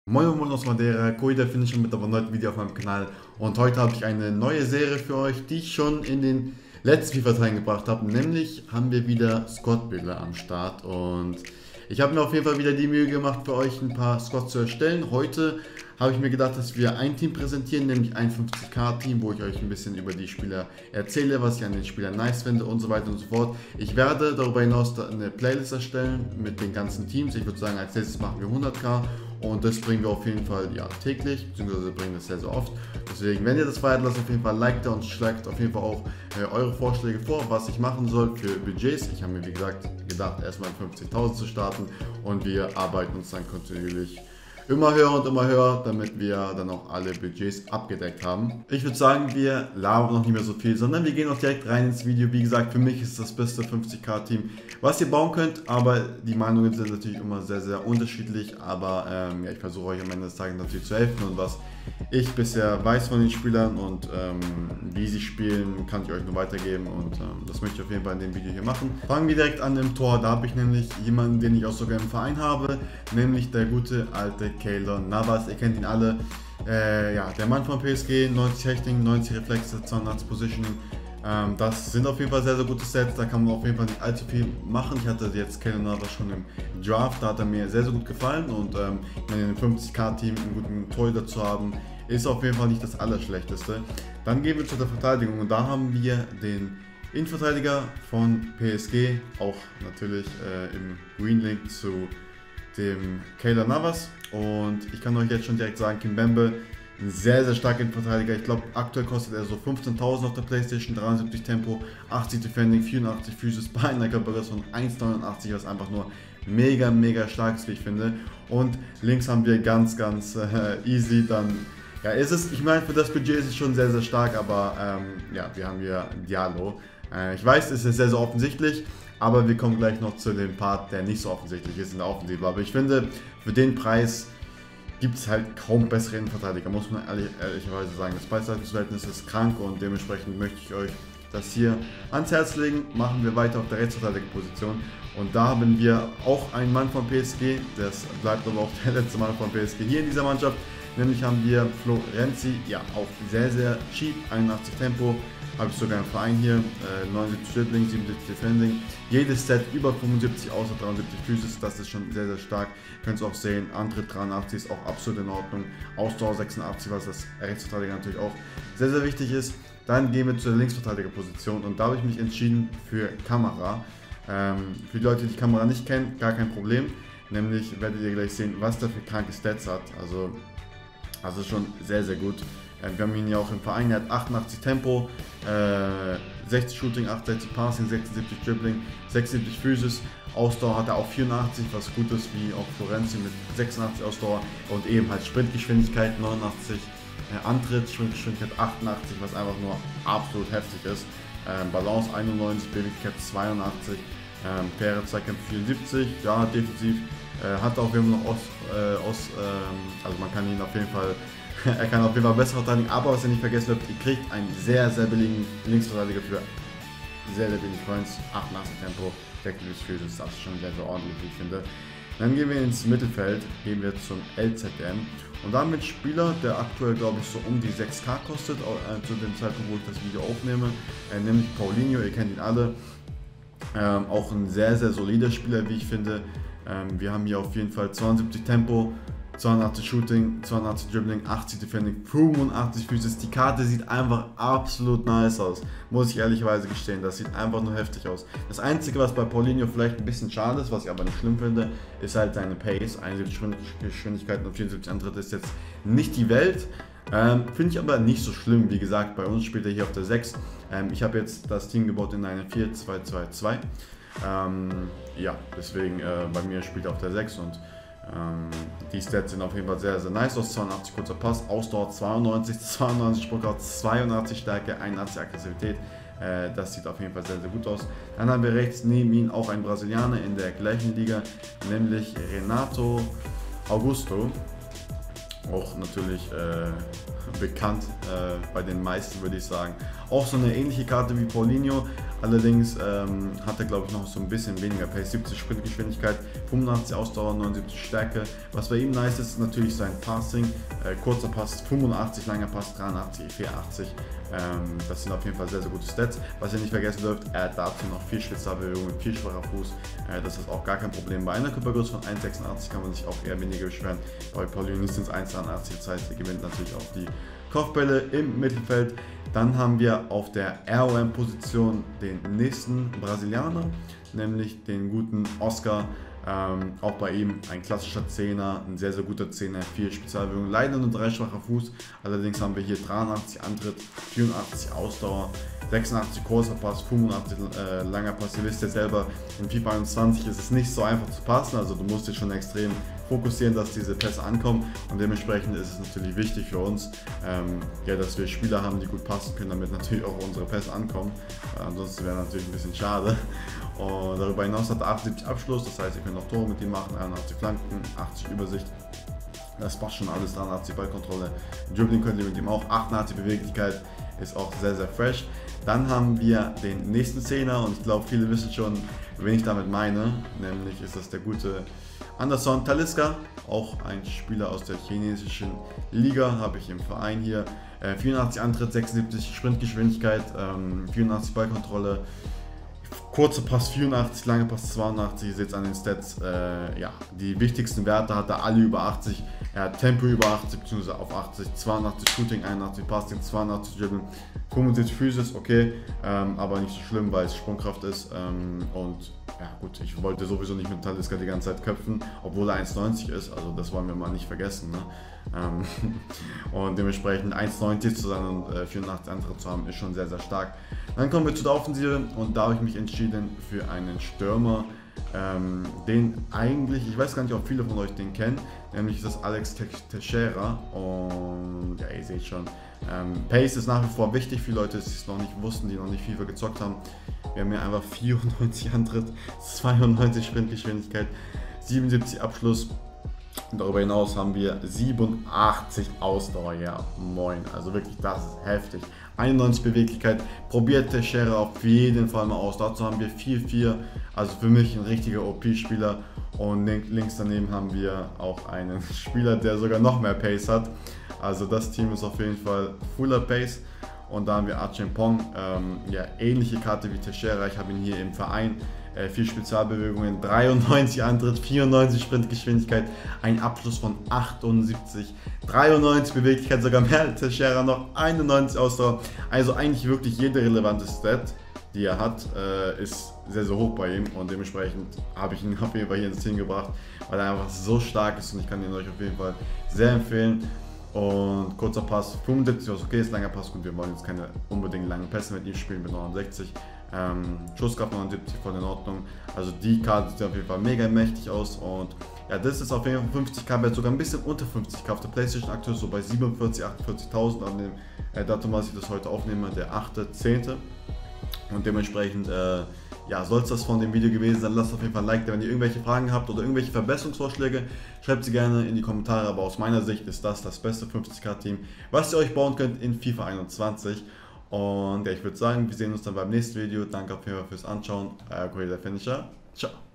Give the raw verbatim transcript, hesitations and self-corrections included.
Moin Moin aus Madeira, Koida finde ich schon mit einem neuen Video auf meinem Kanal und heute habe ich eine neue Serie für euch, die ich schon in den letzten FIFA-Teilen gebracht habe, nämlich haben wir wieder Squad-Bilder am Start und ich habe mir auf jeden Fall wieder die Mühe gemacht, für euch ein paar Squads zu erstellen. Heute habe ich mir gedacht, dass wir ein Team präsentieren, nämlich ein fünfzig K Team, wo ich euch ein bisschen über die Spieler erzähle, was ich an den Spielern nice finde und so weiter und so fort. Ich werde darüber hinaus eine Playlist erstellen mit den ganzen Teams. Ich würde sagen, als nächstes machen wir hundert K und das bringen wir auf jeden Fall ja, täglich, beziehungsweise bringen das sehr, sehr oft. Deswegen, wenn ihr das feiert, lasst auf jeden Fall ein Like da und schlagt auf jeden Fall auch äh, eure Vorschläge vor, was ich machen soll für Budgets. Ich habe mir, wie gesagt, gedacht, erstmal fünfzigtausend zu starten und wir arbeiten uns dann kontinuierlich immer höher und immer höher, damit wir dann auch alle Budgets abgedeckt haben. Ich würde sagen, wir labern noch nicht mehr so viel, sondern wir gehen auch direkt rein ins Video. Wie gesagt, für mich ist das beste fünfzig K Team, was ihr bauen könnt, aber die Meinungen sind natürlich immer sehr, sehr unterschiedlich. Aber ähm, ja, ich versuche euch am Ende des Tages natürlich zu helfen und was ich bisher weiß von den Spielern und ähm, wie sie spielen, kann ich euch nur weitergeben und ähm, das möchte ich auf jeden Fall in dem Video hier machen. Fangen wir direkt an im Tor, da habe ich nämlich jemanden, den ich auch sogar im Verein habe, nämlich der gute alte Keylor Navas. Ihr kennt ihn alle, äh, ja, der Mann von P S G, neunzig Hechting, neunzig Reflexe, zweihundert Positioning. Ähm, das sind auf jeden Fall sehr, sehr gute Sets, da kann man auf jeden Fall nicht allzu viel machen. Ich hatte jetzt Keylor Navas schon im Draft, da hat er mir sehr, sehr gut gefallen und ähm, in einem fünfzig K Team einen guten Torhüter zu haben, ist auf jeden Fall nicht das Allerschlechteste. Dann gehen wir zu der Verteidigung und da haben wir den Innenverteidiger von P S G, auch natürlich äh, im Green Link zu dem Keylor Navas und ich kann euch jetzt schon direkt sagen, Kimpembe, ein sehr, sehr starker Innenverteidiger. Ich glaube, aktuell kostet er so fünfzehntausend auf der Playstation, dreiundsiebzig Tempo, achtzig Defending, vierundachtzig Physis, bei einer Körpergröße von eins Komma neunundachtzig, was einfach nur mega, mega stark ist, wie ich finde. Und links haben wir ganz, ganz äh, easy dann, ja, ist es, ich meine, für das Budget ist es schon sehr, sehr stark, aber ähm, ja, wir haben hier Diallo. Äh, ich weiß, es ist sehr, sehr offensichtlich, aber wir kommen gleich noch zu dem Part, der nicht so offensichtlich ist in der Offensive. Aber ich finde, für den Preis gibt es halt kaum bessere Innenverteidiger, muss man ehrlich, ehrlicherweise sagen. Das Preis-Leistungs-Verhältnis ist krank und dementsprechend möchte ich euch das hier ans Herz legen. Machen wir weiter auf der Rechtsverteidigerposition und da haben wir auch einen Mann von P S G, das bleibt aber auch der letzte Mann von P S G hier in dieser Mannschaft. Nämlich haben wir Florenzi, ja auch sehr, sehr cheap, einundachtzig Tempo, habe ich sogar im Verein hier, äh, neunundsiebzig Dribbling, siebenundsiebzig Defending, jedes Set über fünfundsiebzig, außer dreiundsiebzig Physis, das ist schon sehr, sehr stark, könnt ihr auch sehen, Antritt dreiundachtzig ist auch absolut in Ordnung, Ausdauer sechsundachtzig, was das Rechtsverteidiger natürlich auch sehr, sehr wichtig ist. Dann gehen wir zur Linksverteidigerposition und da habe ich mich entschieden für Kamara. Ähm, für die Leute, die die Kamera nicht kennen, gar kein Problem, nämlich werdet ihr gleich sehen, was der für kranke Stats hat, also Also schon sehr, sehr gut. Wir haben ihn ja auch im Verein, er hat achtundachtzig Tempo, äh, sechzig Shooting, achtundsechzig Passing, sechsundsiebzig Dribbling, sechsundsiebzig Physis. Ausdauer hat er auch vierundachtzig, was gut ist, wie auch Florenzi mit sechsundachtzig Ausdauer und eben halt Sprintgeschwindigkeit neunundachtzig, äh, Antritt, Sprintgeschwindigkeit achtundachtzig, was einfach nur absolut heftig ist. Ähm, Balance einundneunzig, Beweglichkeit zweiundachtzig, ähm, P R Zweikämpfe vierundsiebzig, ja defensiv. Äh, hat auch immer noch aus, äh, aus ähm, also man kann ihn auf jeden Fall, er kann auf jeden Fall besser verteidigen, aber was ihr nicht vergessen habt, ihr kriegt einen sehr, sehr billigen Linksverteidiger für sehr, sehr wenig Points, achtundachtzig Tempo, sechsundsiebzig Physis, das ist schon sehr, sehr ordentlich, wie ich finde. Dann gehen wir ins Mittelfeld, gehen wir zum L Z M und dann mit Spieler, der aktuell glaube ich so um die sechs K kostet, äh, zu dem Zeitpunkt, wo ich das Video aufnehme, äh, nämlich Paulinho, ihr kennt ihn alle, ähm, auch ein sehr, sehr solider Spieler, wie ich finde. Ähm, wir haben hier auf jeden Fall zweiundsiebzig Tempo, zweiundachtzig Shooting, zweiundachtzig Dribbling, achtzig Defending, fünfundachtzig Physis. Die Karte sieht einfach absolut nice aus, muss ich ehrlicherweise gestehen. Das sieht einfach nur heftig aus. Das Einzige, was bei Paulinho vielleicht ein bisschen schade ist, was ich aber nicht schlimm finde, ist halt seine Pace. einundsiebzig Geschwindigkeiten und vierundsiebzig Antritt ist jetzt nicht die Welt. Ähm, Finde ich aber nicht so schlimm. Wie gesagt, bei uns spielt er hier auf der sechs. Ähm, ich habe jetzt das Team gebaut in eine vier zwei zwei zwei. Ähm, ja, deswegen äh, bei mir spielt er auf der sechs und ähm, die Stats sind auf jeden Fall sehr, sehr nice aus. zweiundachtzig kurzer Pass, Ausdauer zweiundneunzig, zweiundneunzig Sprungkraft, zweiundachtzig Stärke, einundachtzig Aggressivität. Äh, das sieht auf jeden Fall sehr, sehr gut aus. Dann haben wir rechts neben ihm auch einen Brasilianer in der gleichen Liga, nämlich Renato Augusto. Auch natürlich äh, bekannt äh, bei den meisten, würde ich sagen. Auch so eine ähnliche Karte wie Paulinho, Allerdings ähm, hat er, glaube ich, noch so ein bisschen weniger Pace, siebzig Sprintgeschwindigkeit, fünfundachtzig Ausdauer, neunundsiebzig Stärke. Was bei ihm nice ist, ist natürlich sein Passing, äh, kurzer Pass fünfundachtzig, langer Pass dreiundachtzig, vierundachtzig. Ähm, das sind auf jeden Fall sehr, sehr gute Stats. Was ihr nicht vergessen dürft, er hat dazu noch vier Spezialbewegungen, vier schwacher Fuß. Äh, das ist auch gar kein Problem. Bei einer Körpergröße von eins Komma sechsundachtzig kann man sich auch eher weniger beschweren. Bei Paulionis sind es eins Komma dreiundachtzig, das heißt, er gewinnt natürlich auch die Kopfbälle im Mittelfeld. Dann haben wir auf der R O M-Position den nächsten Brasilianer, nämlich den guten Oscar. Ähm, auch bei ihm ein klassischer Zehner, ein sehr, sehr guter Zehner, vier Spezialbewegungen, leider nur drei schwacher Fuß. Allerdings haben wir hier dreiundachtzig Antritt, vierundachtzig Ausdauer, sechsundachtzig kurzer Pass, fünfundachtzig äh, langer Pass. Ihr wisst ja selber, in FIFA einundzwanzig ist es nicht so einfach zu passen, also du musst dich schon extrem fokussieren, dass diese Pässe ankommen, und dementsprechend ist es natürlich wichtig für uns, ähm, ja, dass wir Spieler haben, die gut passen können, damit natürlich auch unsere Pässe ankommen. Äh, ansonsten wäre natürlich ein bisschen schade. Und darüber hinaus hat er achtundsiebzig Abschluss, das heißt, ihr könnt auch Tore mit ihm machen, einundachtzig Flanken, achtzig Übersicht. Das passt schon alles, dreiundachtzig Ballkontrolle. Dribbling könnt ihr mit ihm auch, achtundachtzig Beweglichkeit, ist auch sehr, sehr fresh. Dann haben wir den nächsten Zehner, und ich glaube, viele wissen schon, wen ich damit meine. Nämlich ist das der gute Anderson Talisca, auch ein Spieler aus der chinesischen Liga, habe ich im Verein hier. Äh, vierundachtzig Antritt, sechsundsiebzig Sprintgeschwindigkeit, ähm, vierundachtzig Ballkontrolle. Kurzer Pass vierundachtzig, lange Pass zweiundachtzig, ihr seht es an den Stats, äh, ja, die wichtigsten Werte hat er alle über achtzig, er hat Tempo über achtzig, beziehungsweise auf achtzig, zweiundachtzig Shooting, einundachtzig Passing, zweiundachtzig Dribbling, fünfundsiebzig Physis, okay, ähm, aber nicht so schlimm, weil es Sprungkraft ist, ähm, und ja gut, ich wollte sowieso nicht mit Talisca die ganze Zeit köpfen, obwohl er eins neunzig ist, also das wollen wir mal nicht vergessen, ne? ähm, und dementsprechend eins neunzig zu sein und äh, vierundachtzig Antritt zu haben, ist schon sehr, sehr stark. Dann kommen wir zu der Offensive, und da habe ich mich entschieden für einen Stürmer, ähm, den eigentlich, ich weiß gar nicht, ob viele von euch den kennen, nämlich ist das Alex Teixeira, und ja, ihr seht schon, ähm, Pace ist nach wie vor wichtig für Leute, die es noch nicht wussten, die noch nicht FIFA gezockt haben. Wir haben hier einfach vierundneunzig Antritt, zweiundneunzig Sprintgeschwindigkeit, siebenundsiebzig Abschluss. Darüber hinaus haben wir siebenundachtzig Ausdauer, ja moin, also wirklich, das ist heftig. einundneunzig Beweglichkeit, probiert Teixeira auf jeden Fall mal aus. Dazu haben wir vier vier, also für mich ein richtiger O P-Spieler. Und links daneben haben wir auch einen Spieler, der sogar noch mehr Pace hat. Also das Team ist auf jeden Fall fuller Pace. Und da haben wir Acheampong, ähm, ja, ähnliche Karte wie Teixeira. Ich habe ihn hier im Verein. Äh, vier Spezialbewegungen, dreiundneunzig Antritt, vierundneunzig Sprintgeschwindigkeit, ein Abschluss von achtundsiebzig, dreiundneunzig Beweglichkeit, sogar mehr als Teixeira noch, einundneunzig Ausdauer. Also eigentlich wirklich jede relevante Stat, die er hat, äh, ist sehr, sehr hoch bei ihm, und dementsprechend habe ich ihn auf jeden Fall hier ins Team gebracht, weil er einfach so stark ist, und ich kann ihn euch auf jeden Fall sehr empfehlen. Und kurzer Pass fünfundsiebzig, was okay ist, langer Pass, gut, wir wollen jetzt keine unbedingt langen Pässe mit ihm spielen, mit neunundsechzig. Ähm, Schusskraft neunundsiebzig, voll in Ordnung. Also die Karte sieht auf jeden Fall mega mächtig aus, und ja, das ist auf jeden Fall fünfzig K, sogar ein bisschen unter fünfzig K auf der PlayStation aktuell, so bei siebenundvierzig, achtundvierzigtausend an dem äh, Datum, was ich das heute aufnehme, der achte zehnte Und dementsprechend, äh, ja, soll es das von dem Video gewesen sein. Lasst auf jeden Fall ein Like da, wenn ihr irgendwelche Fragen habt oder irgendwelche Verbesserungsvorschläge, schreibt sie gerne in die Kommentare, aber aus meiner Sicht ist das das beste fünfzig K Team, was ihr euch bauen könnt in FIFA einundzwanzig. Und ja, ich würde sagen, wir sehen uns dann beim nächsten Video. Danke auf jeden Fall fürs Anschauen. Euer Kollege der Finisher. Ciao.